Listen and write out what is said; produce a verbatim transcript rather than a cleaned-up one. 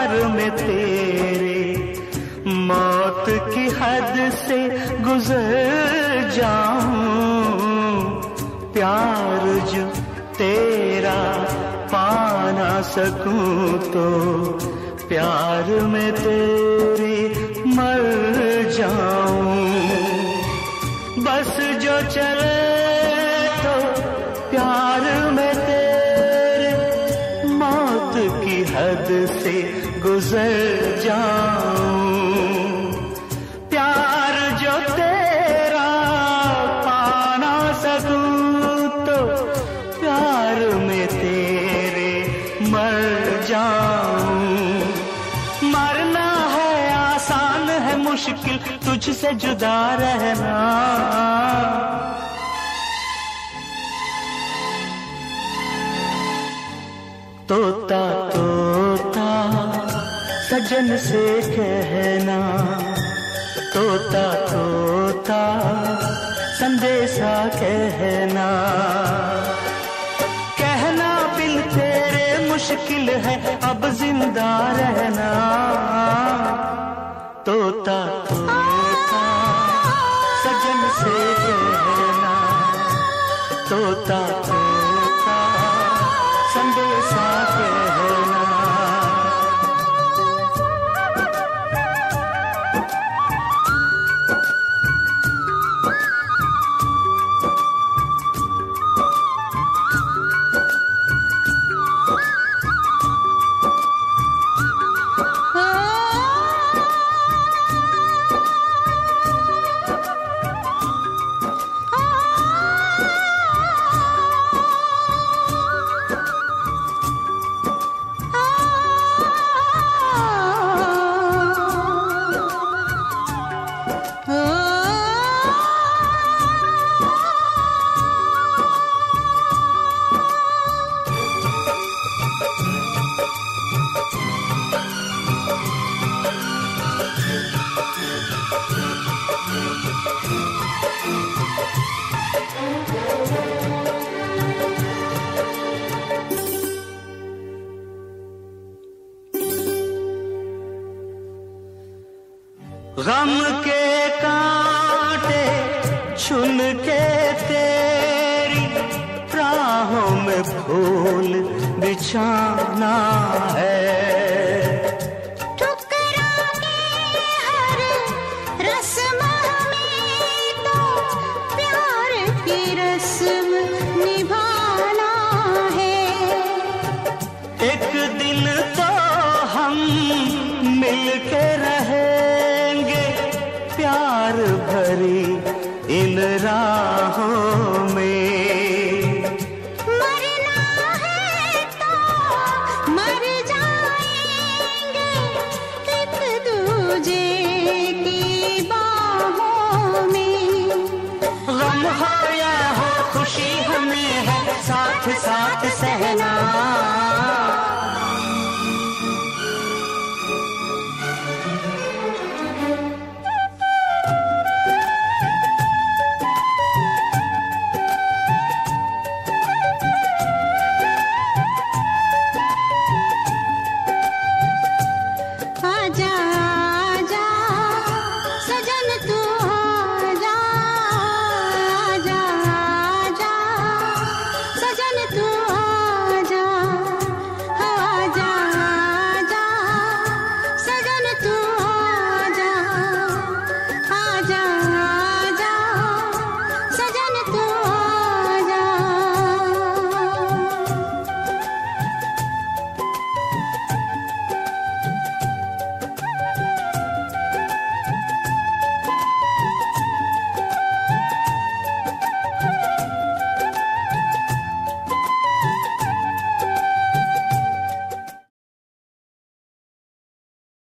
प्यार में तेरे मौत की हद से गुजर जाऊं, प्यार जो तेरा पा ना सकूं तो प्यार में तेरे मर जाऊं। बस जो चले तो प्यार में तेरे मौत की हद से गुजर जाऊं, प्यार जो तेरा पा ना सकूं तो प्यार में तेरे मर जाऊं। मरना है आसान है मुश्किल तुझसे जुदा रहना, तोता तोता सजन से कहना, तोता तोता संदेशा कहना, कहना बिन तेरे मुश्किल है अब जिंदा रहना, तोता तोता सजन से कहना, तोता तोता संदेशा कहना। गम के कांटे चुन के तेरी राहों में फूल बिछाना है, ठुकरा के हर रस्म में तो प्यार की रस्म निभाना है। एक दिन तो हम मिल के रहेंगे प्यार भरी इन राहों में, मरना है तो मर जाएंगे एक दूजे की बाहों में। गम हो या हो खुशी हमें है साथ साथ सहना, आजा